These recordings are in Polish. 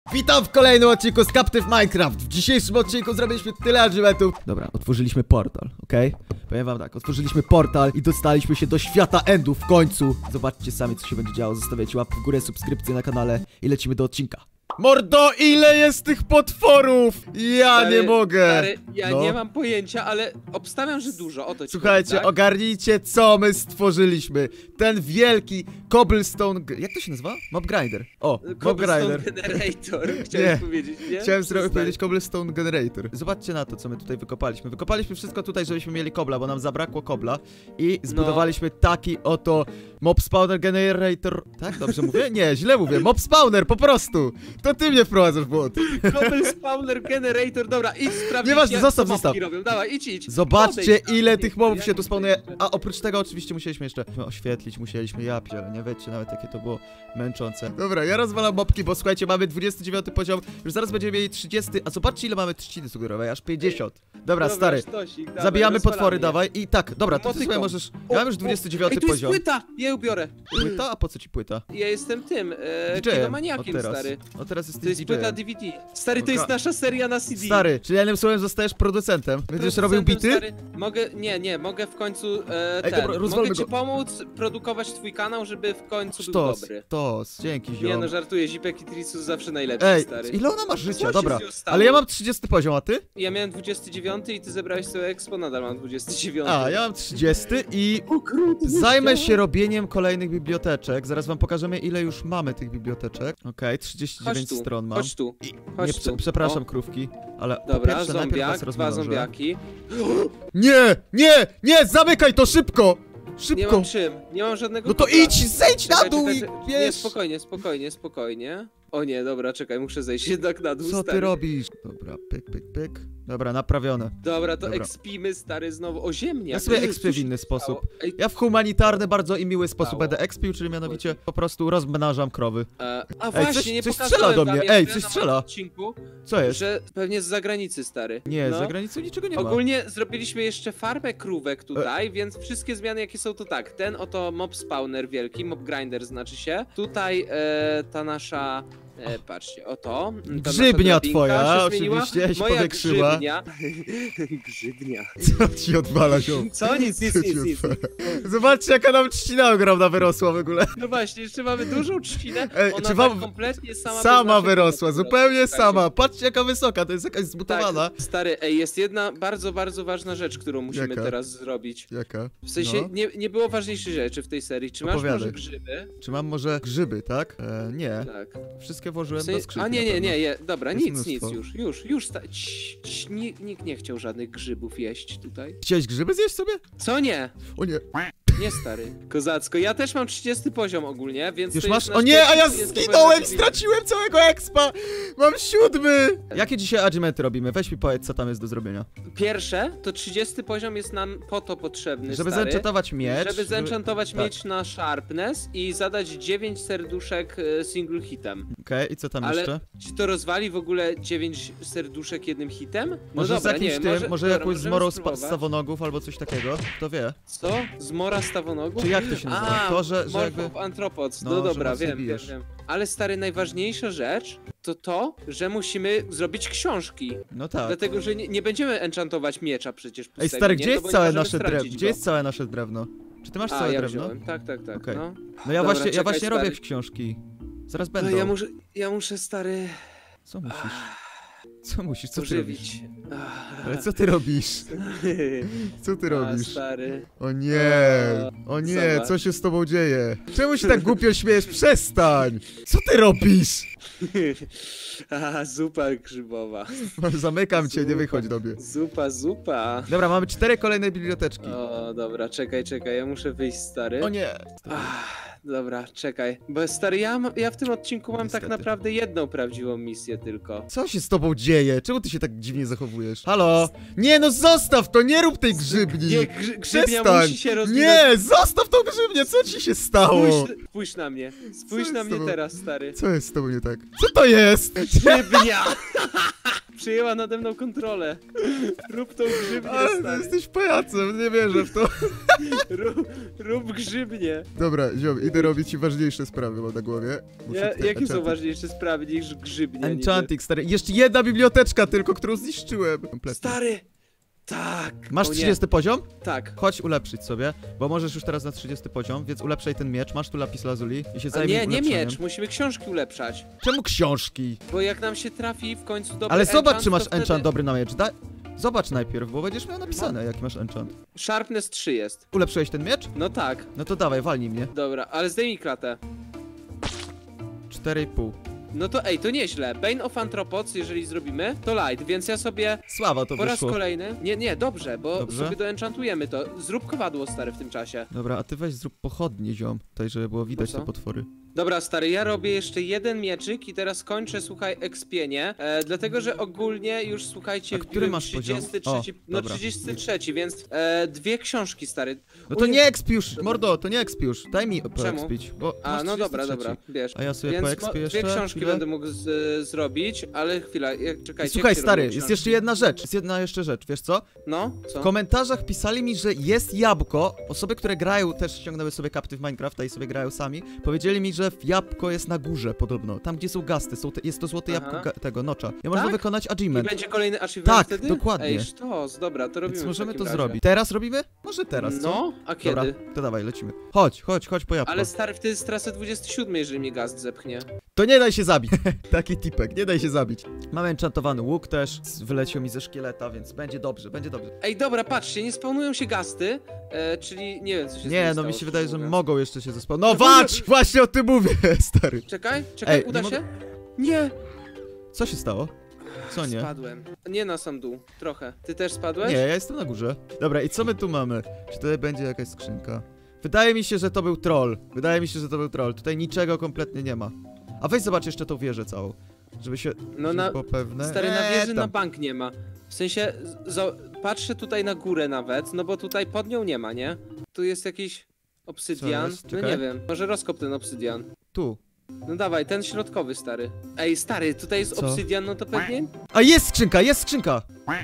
Witam w kolejnym odcinku z Captive Minecraft. W dzisiejszym odcinku zrobiliśmy tyle achievementów. Dobra, otworzyliśmy portal, okej? Powiem wam tak, otworzyliśmy portal i dostaliśmy się do świata endów w końcu. Zobaczcie sami, co się będzie działo. Zostawiajcie łapkę w górę, subskrypcję na kanale i lecimy do odcinka. Mordo, ile jest tych potworów? Ja nie mogę. Stary, ja nie mam pojęcia, ale obstawiam, że dużo. O to ci Słuchajcie, powiem, tak? ogarnijcie, co my stworzyliśmy. Ten wielki cobblestone... Jak to się nazywa? Mob grinder. O, mob grinder. Generator, chciałeś powiedzieć, nie? Chciałem powiedzieć cobblestone generator. Zobaczcie na to, co my tutaj wykopaliśmy. Wykopaliśmy wszystko tutaj, żebyśmy mieli kobla, bo nam zabrakło kobla. I zbudowaliśmy taki oto mob spawner generator. Tak? Dobrze mówię? Nie, źle mówię. Mob spawner, po prostu. To ty mnie wprowadzasz w błąd. Cobble spawner generator, dobra, idź sprawdzić. Nieważne, zostaw. Robią. Dawaj, idź. Zobaczcie, ile tych mobów ja się tu nie spawnuje. chcę. A oprócz tego oczywiście musieliśmy jeszcze oświetlić, ja pierdzielę, nie wiecie nawet jakie to było męczące. Dobra, ja rozwalam mobki, bo słuchajcie, mamy 29 poziom, już zaraz będziemy mieli 30, a zobaczcie ile mamy trzciny cukrowej, aż 50. Dobra, stary, sztosik, dawaj, zabijamy potwory, je. dawaj i tak, dobra, to ty Motyką. sobie możesz, ja mam już 29 Ej, tu jest poziom. płyta, ja ją biorę. Płyta? A po co ci płyta? Ja jestem tym, DJ-em, maniakiem, od teraz. stary. Od teraz To jesteś jest płyta DJ-em. DVD. Stary, to jest nasza seria na CD. Stary, czyli jednym słowem zostajesz producentem. Będziesz robił bity? Stary, mogę, nie, mogę w końcu dobra, rozwalmy mogę ci go. pomóc produkować twój kanał, żeby w końcu był Sztos, dobry. dzięki Nie ziom. no, żartuję, Zipek i Trisus zawsze najlepszy, Ej, stary. ile ona ma życia? się Dobra, z nią stało? ale ja mam 30 poziom, a ty? Ja miałem 29 i ty zebrałeś sobie expo, nadal mam 29. A, ja mam 30 i O kurde, zajmę się robieniem kolejnych biblioteczek. Zaraz wam pokażemy, ile już mamy tych biblioteczek. Okej, 39 Chodź tu, stron mam. chodź tu, Nie, chodź tu. przepraszam, O, krówki, ale po dobra, pierwsze najpierw zombiak, was dwa rozmnożę. zombiaki. Nie, zamykaj to szybko! Nie Szybko! mam czym, nie mam żadnego No to kobla. idź, zejdź na Czekaj, dół czekaj, i czekaj. Nie, wiesz. spokojnie. O nie, dobra, czekaj, muszę zejść jednak na dół, Co stary. ty robisz? Dobra, pyk. Dobra, naprawione. Dobra, to Dobra. ekspimy, stary, znowu. O, ziemniak. Ja sobie ekspię Co w się inny stało? sposób. Ej, Ja w humanitarny, bardzo i miły sposób Stało. będę ekspił, czyli mianowicie po prostu rozmnażam krowy. a właśnie, nie coś pokazałem strzela do wam mnie. jeszcze Ej, coś na strzela. moim odcinku, Co jest? że pewnie z zagranicy, stary. Nie, No. za granicą niczego nie ma. Ogólnie zrobiliśmy jeszcze farmę krówek tutaj, więc wszystkie zmiany jakie są to tak. Ten oto mob spawner wielki, mob grinder znaczy się. Tutaj ta nasza... patrzcie, oto. Ta Grzybnia nasza drabinka twoja, się zmieniła. oczywiście, się Moja powiększyła. grzybnia. Grzybnia. Co ci odwala się? Co? Nic. Zobaczcie, jaka nam trzcina ogromna wyrosła w ogóle. No właśnie, jeszcze mamy dużą trzcinę. Ej, Ona czy wam- tak kompletnie sama bez Sama naszych wyrosła, pomoców zupełnie wyrosła. sama. Patrzcie, jaka wysoka, to jest jakaś zbudowana. Tak, stary, jest jedna bardzo, bardzo ważna rzecz, którą musimy Jaka? teraz zrobić. Jaka? W sensie, No. nie było ważniejszych rzeczy w tej serii. Czy masz Opowiadaj. może grzyby? Czy mam może grzyby, tak? Nie. Tak. Wszystkie włożyłem W sensie, do skrzynki. a na pewno. nie, dobra, Jest nic, mnóstwo. już. Nikt nie chciał żadnych grzybów jeść tutaj. Chciałeś grzyby zjeść sobie? Co nie? O nie. Nie, stary. Kozacko, ja też mam 30 poziom ogólnie, więc Już to masz? jest O nasz nie, a ja pierwszy 30 zginąłem, poziom. straciłem całego expa! Mam 7! Jakie dzisiaj achievementy robimy? Weź mi powiedz, co tam jest do zrobienia. Pierwsze, to 30 poziom jest nam po to potrzebny, Żeby stary. zenchantować miecz. Żeby zenchantować tak. miecz na sharpness i zadać 9 serduszek single hitem. Okej, i co tam Ale jeszcze? czy to rozwali w ogóle 9 serduszek jednym hitem? No Może dobra, z jakimś nie, tym, może jakąś możemy zmorą spróbować. stawonogów albo coś takiego? Kto wie? Co? Zmora stawonogów? Czy jak to się nazywa? To, że jakby... Morph Anthropods, No, no że dobra, mocniej wiem. bijesz. Ale stary, najważniejsza rzecz to, że musimy zrobić książki. No tak. Dlatego, że nie będziemy enchantować miecza przecież Ej, pustego, stary, nie? gdzie No jest bo nie całe możemy nasze drewno? stracić Gdzie go. jest całe nasze drewno? Czy ty masz całe ja drewno? wziąłem, tak. Okej. No. No ja Dobra, właśnie czekaj, stary. robię książki. Zaraz No, będą. ja muszę, stary, Co musisz? Co musisz? Co ty robisz? pożywić. Ale co ty robisz? Co ty robisz? Stary. O nie! O nie, Zobacz. co się z tobą dzieje? Czemu się tak głupio śmiejesz? Przestań! Co ty robisz? Zupa grzybowa. Zamykam cię, nie wychodź do mnie. Zupa. Dobra, mamy 4 kolejne biblioteczki. O, dobra, czekaj, ja muszę wyjść, stary. O nie! Dobra, czekaj. Bo stary, ja w tym odcinku mam Niestety. tak naprawdę jedną prawdziwą misję tylko. Co się z tobą dzieje? Czemu ty się tak dziwnie zachowujesz? Halo? Nie, no zostaw to, nie rób tej grzybni! Nie, grzybnia Przestań! musi się rozwijać. Nie, zostaw tą grzybnię, co ci się stało? Spójrz na mnie. Spójrz jest na z mnie tobą? teraz, stary. Co jest z tobą nie tak? Co to jest? Grzybnia! Przyjęła nade mną kontrolę. Rób tą grzybnię, Ale ty stary. jesteś pajacem, nie wierzę w to. Rób grzybnię. Dobra, ziom, idę robić ci ważniejsze sprawy, mam na głowie. Jakie są ważniejsze sprawy niż grzybnia? Enchanting, stary. Jeszcze jedna biblioteczka tylko, którą zniszczyłem. Kompletnie. Stary! Tak! Masz O nie. 30 poziom? Tak. Chodź ulepszyć sobie, bo możesz już teraz na 30 poziom, więc ulepszaj ten miecz. Masz tu lapis lazuli i się A zajmij nie ulepszaniem. miecz, musimy książki ulepszać. Czemu książki? Bo jak nam się trafi w końcu dobry Ale zobacz, enchant, czy masz to wtedy... enchant dobry na miecz. Zobacz najpierw, bo będziesz miał napisane, jaki masz enchant. Sharpness 3 jest. Ulepszyłeś ten miecz? No tak. No to dawaj, walnij mnie. Dobra, ale zdejmij klatę. 4,5. No to ej, to nieźle. Bane of Anthropods, jeżeli zrobimy, to light, więc ja sobie Sława to po raz wyszło. kolejny... Nie, dobrze, bo Dobrze? sobie doenchantujemy to. Zrób kowadło, stary, w tym czasie. Dobra, a ty weź zrób pochodnie, ziom. Tutaj, żeby było widać Po co? te potwory. Dobra, stary, ja robię jeszcze jeden mieczyk i teraz kończę, słuchaj, ekspienie, dlatego, że ogólnie już, słuchajcie, A który wbiłem masz poziom? 33, O, no dobra. 33, więc dwie książki, stary. No to Ujej. nie exp już, mordo, to nie exp już. Daj mi poexpić, bo A, masz no dobra, 33. dobra, wiesz. A ja sobie Więc poexpię jeszcze. dwie książki chwilę. będę mógł zrobić, ale chwila, czekajcie. Słuchaj, jak się stary, robią jest książki? jeszcze jedna rzecz. Jest jedna jeszcze rzecz, wiesz co? No, W co? komentarzach pisali mi, że jest jabłko. Osoby, które grają, też ściągnęły sobie Captive Minecrafta i sobie grają sami. Powiedzieli mi, że jabłko jest na górze podobno. Tam, gdzie są gasty, jest to złote Aha. jabłko tego nocza. Ja można Tak? wykonać I achievement. będzie kolejny achievement Tak, wtedy? dokładnie. Ej, sztos, dobra, to robimy Więc w możemy takim to razie. zrobić. Teraz robimy? Może teraz, co? No, a kiedy? Dobra, to dawaj, lecimy. Chodź po jabłko. Ale stary, wtedy jest trasę 27, jeżeli mnie gaz zepchnie. To nie daj się zabić. Taki tipek, nie daj się zabić. Mamy enchantowany łuk też. Wyleciał mi ze szkieleta, więc będzie dobrze, będzie dobrze. Ej, dobra, patrzcie, nie spawnują się gasty, czyli nie wiem, co się z nimi Nie, no stało, mi się wydaje, że szczerze mówiąc. mogą jeszcze się zespać. No walcz! Właśnie o tym mówię, stary. Czekaj, Ej, uda nie się? Nie! Co się stało? Co nie? Spadłem. Nie na sam dół, trochę. Ty też spadłeś? Nie, ja jestem na górze. Dobra, i co my tu mamy? Czy tutaj będzie jakaś skrzynka? Wydaje mi się, że to był troll. Tutaj niczego kompletnie nie ma. A weź zobacz jeszcze tą wieżę całą. Żeby się... No żeby na... było pewne. Stary, na wieży na tam. bank nie ma. W sensie, patrzę tutaj na górę nawet, no bo tutaj pod nią nie ma, nie? Tu jest jakiś obsydian. jest? No Czekaj. nie wiem, może rozkop ten obsydian. Tu. No dawaj, ten środkowy, stary. Ej, stary, tutaj jest Co? obsydian, no to pewnie... A jest skrzynka, jest skrzynka!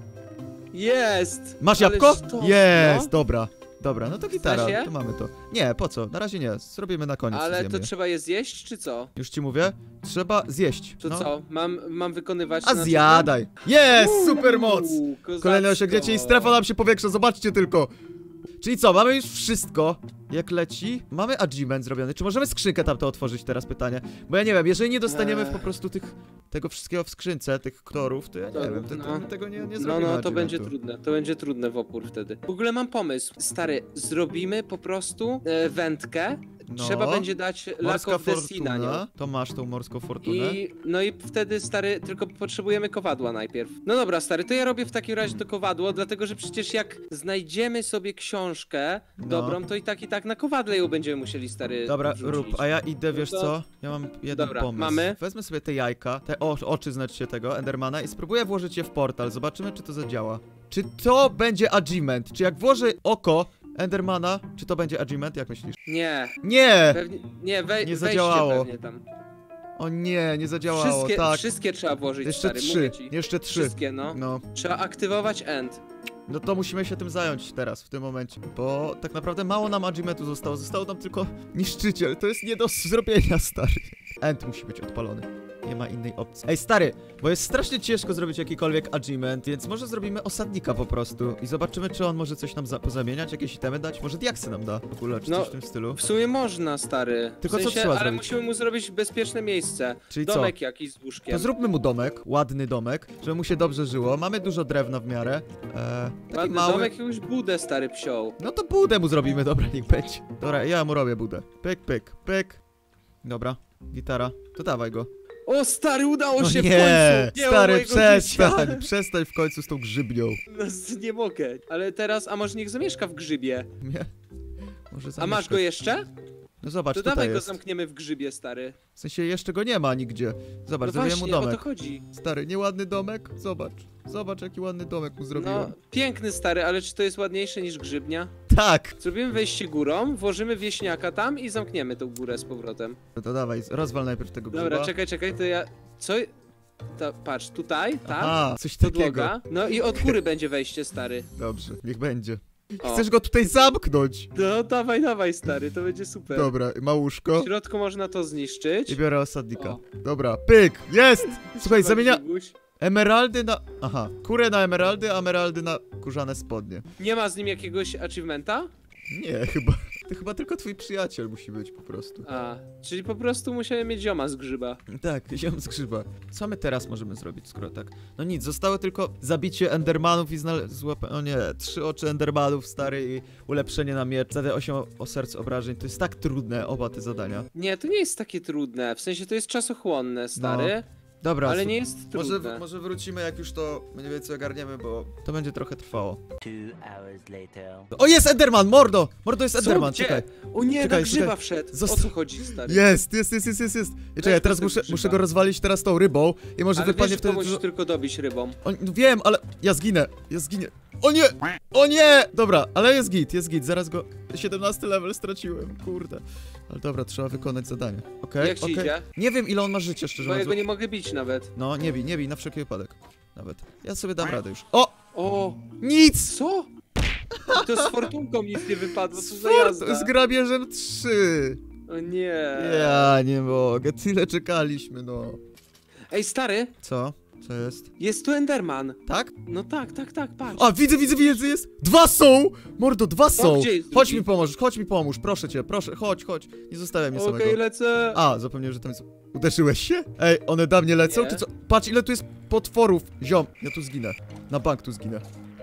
Jest! Masz Ale jabłko? sztos, Jest, no. dobra. Dobra, no to gitara, się? to mamy to. Nie, po co? Na razie nie, zrobimy na koniec. Ale zjemy to je. trzeba je zjeść, czy co? Już ci mówię, trzeba zjeść. To no. co? Mam wykonywać... A na zjadaj! Jest, super moc! Kozacko. Kolejne osiągnięcie i strefa nam się powiększa, zobaczcie tylko! Czyli co, mamy już wszystko, jak leci, mamy achievement zrobiony, czy możemy skrzynkę tamto otworzyć teraz, pytanie? Bo ja nie wiem, jeżeli nie dostaniemy po prostu tego wszystkiego w skrzynce, tych ktorów, to ja nie wiem, no. tego nie No, zrobimy no, to będzie achievementu. trudne, to będzie trudne w opór wtedy. W ogóle mam pomysł, stary, zrobimy po prostu wędkę, No. trzeba będzie dać Lack Morska of the Sea na nią. fortuna, to masz tą morską fortunę. No i wtedy, stary, tylko potrzebujemy kowadła najpierw. No dobra, stary, to ja robię w takim razie to kowadło, dlatego że przecież jak znajdziemy sobie książkę No. dobrą, to i tak na kowadle ją będziemy musieli, stary, Dobra, wrzucić. rób, a ja idę, wiesz No to- co? Ja mam jeden Dobra, pomysł. mamy. Wezmę sobie te jajka, te oczy, znaczy tego, Endermana i spróbuję włożyć je w portal. Zobaczymy, czy to zadziała. Czy to będzie achievement? Czy jak włożę oko Endermana, czy to będzie achievement? Jak myślisz? Nie, Nie! pewnie, nie, Nie wejście zadziałało. pewnie tam. O nie działało, tak. Wszystkie trzeba włożyć, Jeszcze stary, 3, mówię ci. jeszcze 3. Wszystkie, no. No, Trzeba aktywować end. no to musimy się tym zająć teraz, w tym momencie. Bo tak naprawdę mało nam achievementu zostało. Został nam tylko niszczyciel. To jest nie do zrobienia, stary. End musi być odpalony. Nie ma innej opcji. Ej, stary, bo jest strasznie ciężko zrobić jakikolwiek achievement, więc może zrobimy osadnika po prostu i zobaczymy, czy on może coś nam pozamieniać, jakieś itemy dać. Może diaksy nam da w ogóle, czy No, coś w tym stylu. W sumie można, stary. Tylko w co sensie, trzeba ale zrobić? musimy mu zrobić bezpieczne miejsce. Czyli Domek jakiś z To łóżkiem. zróbmy mu domek, ładny domek, żeby mu się dobrze żyło. Mamy dużo drewna w miarę. Taki Ładny mały. domek, jakąś budę, stary psioł. No to budę mu zrobimy, dobra, niech będzie. Dobra, ja mu robię budę. Pyk, pyk, pyk. Dobra, gitara. To dawaj go. O, stary, udało No się w nie, końcu! Nie ma stary, mojego przestań, życia. przestań w końcu z tą grzybnią. No, nie mogę. Ale teraz, a może niech zamieszka w grzybie? Nie? Może A masz go jeszcze? No zobacz, To tutaj dawaj go jest. zamkniemy w grzybie, stary. W sensie jeszcze go nie ma nigdzie. Zobacz, No zrobiłem mu właśnie, o to domek. chodzi. Stary, nieładny domek? Zobacz. Zobacz, jaki ładny domek mu zrobiłem. No, piękny, stary, ale czy to jest ładniejsze niż grzybnia? Tak! Zrobimy wejście górą, włożymy wieśniaka tam i zamkniemy tą górę z powrotem. No to dawaj, rozwal najpierw tego grzyba. Dobra, czekaj, to ja... Co? patrz, tutaj, tak? A, coś takiego. Podłoga. No i od góry będzie wejście, stary. Dobrze, niech będzie. O. Chcesz go tutaj zamknąć? No dawaj, stary, to będzie super. Dobra, ma łóżko. W środku można to zniszczyć. I biorę osadnika. O. Dobra, pyk, jest! Słuchaj, Trzeba zamienia dźwiguś. emeraldy na... Aha, kurę na emeraldy, a emeraldy na kurzane spodnie. Nie ma z nim jakiegoś achievementa? Nie, chyba. To chyba tylko twój przyjaciel musi być po prostu. A, czyli po prostu musiałem mieć zioma z grzyba. Tak, ziom z grzyba. Co my teraz możemy zrobić, skoro tak? No nic, zostało tylko zabicie endermanów i złapanie... O nie, 3 oczy endermanów, stary, i ulepszenie na miecz. Zadaję 8 o serc obrażeń. To jest tak trudne, oba te zadania. Nie, to nie jest takie trudne, w sensie to jest czasochłonne, stary. Dobra, Ale nie jest trudne. może wrócimy, jak już to mniej więcej ogarniemy, bo to będzie trochę trwało. 2 hours later. O, jest enderman, mordo! Mordo, jest enderman, Gdzie? czekaj. O nie, Czekaj, na grzyba czekaj. wszedł. O Zosta- co chodzi, stary? Jest. I czekaj, teraz go grzyba. muszę go rozwalić teraz tą rybą i może Ale wypadnie wiesz, wtedy komuś dużo... tylko dobić rybą. O, no wiem, ale ja zginę. O nie! O nie! Dobra, ale jest git, zaraz go... 17 level straciłem, kurde. Ale dobra, trzeba wykonać zadanie. Okej, Jak ci idzie? Nie wiem, ile on ma życia, szczerze Bo ja mówiąc. go nie mogę bić nawet. No, nie bij, na wszelki wypadek. Nawet. Ja sobie dam radę już. O! O, Nic! co? To z fortunką nic nie wypadło, co za jazda. Z grabieżem 3. O nie. Ja nie mogę, tyle czekaliśmy, no. Ej, stary, Co? Co jest? jest tu Enderman. Tak? No tak, patrz. A, widzę, jest! 2 są! Mordo, 2 są! gdzie jest Chodź drugi? mi pomóż, proszę cię, proszę, chodź. Nie zostawiaj mnie Okej, samego. lecę. A, zapomniałem, że tam jest... Uderzyłeś się? Ej, one da mnie lecą? Nie. Ty co? Patrz, ile tu jest potworów. Ziom, ja tu zginę. Na bank tu zginę.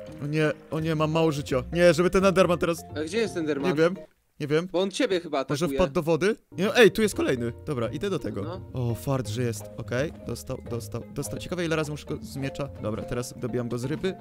O nie, mam mało życia. Nie, żeby ten Enderman teraz... A gdzie jest Enderman? Nie wiem. Bo on ciebie chyba Może atakuje. wpadł do wody? Nie, ej, tu jest kolejny. Dobra, idę do tego. No. O, fart, że jest. Okej, dostał. Ciekawe, ile razy muszę go z miecza. Dobra, teraz dobijam go z ryby.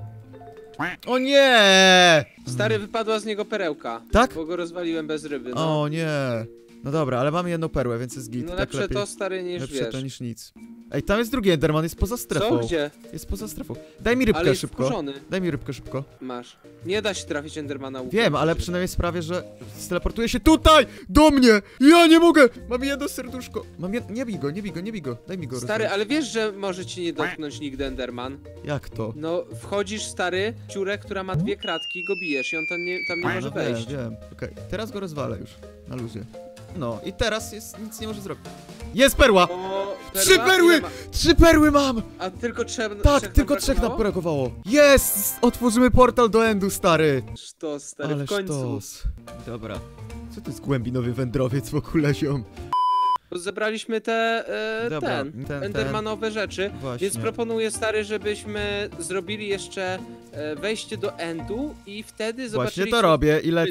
O nie! Stary, wypadła z niego perełka. Tak? Bo go rozwaliłem bez ryby, no. O nie. No dobra, ale mamy jedną perłę, więc jest git. No tak lepsze lepiej. to, stary, niż Lepsze wiesz. to niż nic. Ej, tam jest drugi Enderman, jest poza strefą. Co? Gdzie? Jest poza strefą. Daj mi rybkę Ale jest szybko. wkurzony. Daj mi rybkę szybko. Masz. Nie da się trafić Endermana łukiem. Wiem, ale przynajmniej sprawię, że steleportuje się tutaj! Do mnie! Ja nie mogę! Mam jedno serduszko. Nie bij go. Daj mi go Stary, rozwalić. ale wiesz, że może ci nie dotknąć nigdy Enderman? Jak to? No, wchodzisz, stary, w dziurę, która ma 2 kratki i go bijesz i on tam nie może No wejść. Wiem. Okej, teraz go rozwalę już. Na luzie. No i teraz nic nie może zrobić. Jest perła! O, 3 perła? perły! Ile ma- 3 perły mam! A tylko trzech Tak, nam tylko 3 nam brakowało? brakowało. Jest! Otworzymy portal do Endu, stary. Sztos, stary, Ale w końcu. sztos. Dobra. Co to jest głębinowy wędrowiec w ogóle, ziom? Zebraliśmy te, Dobra, ten. Endermanowe rzeczy, Właśnie. więc proponuję, stary, żebyśmy zrobili jeszcze wejście do Endu i wtedy zobaczyli... Właśnie to robię i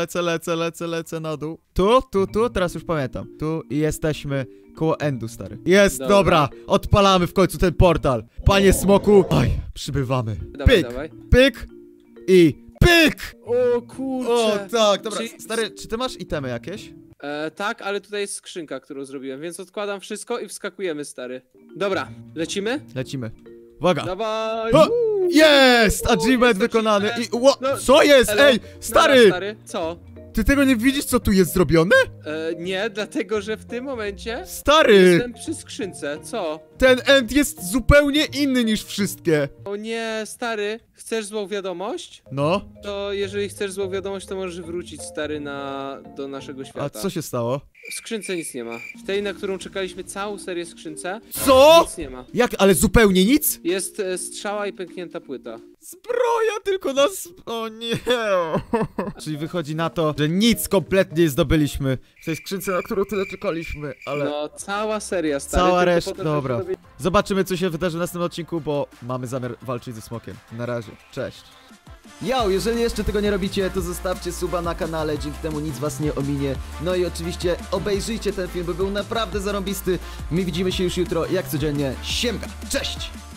lecę na dół. Tu, teraz już pamiętam. Tu i jesteśmy koło Endu, stary. Jest, dobra. Odpalamy w końcu ten portal. Panie smoku. Oj, przybywamy. Dawaj, dawaj. Pyk i pyk! O kurczę. O, tak, dobra. Czyli- Stary, czy ty masz itemy jakieś? Tak, ale tutaj jest skrzynka, którą zrobiłem, więc odkładam wszystko i wskakujemy, stary. Dobra, lecimy? Lecimy. Uwaga. Dawaj! O, jest! Achievement jest wykonany i... achievement. No, Co jest? elo. Ej, Dobra, stary! stary! Co? Ty tego nie widzisz, co tu jest zrobione? Nie, dlatego że w tym momencie Stary! jestem przy skrzynce. Co? Ten end jest zupełnie inny niż wszystkie. O nie, stary, chcesz złą wiadomość? No, To jeżeli chcesz złą wiadomość, to możesz wrócić, stary, do naszego a świata. co się stało? W skrzynce nic nie ma. W tej, na którą czekaliśmy całą serię skrzynce, Co? nic nie ma. Jak, ale zupełnie nic? Jest strzała i pęknięta płyta. Zbroja tylko nas... O nie. Czyli wychodzi na to, że nic kompletnie nie zdobyliśmy w tej skrzynce, na którą tyle czekaliśmy, ale... No, cała seria, stary. Cała tylko reszta, potem dobra. się dowie- Zobaczymy, co się wydarzy w następnym odcinku, bo mamy zamiar walczyć ze smokiem. Na razie, cześć. Yo, jeżeli jeszcze tego nie robicie, to zostawcie suba na kanale, dzięki temu nic was nie ominie. No i oczywiście obejrzyjcie ten film, bo był naprawdę zarąbisty. My widzimy się już jutro, jak codziennie. Siemka, cześć!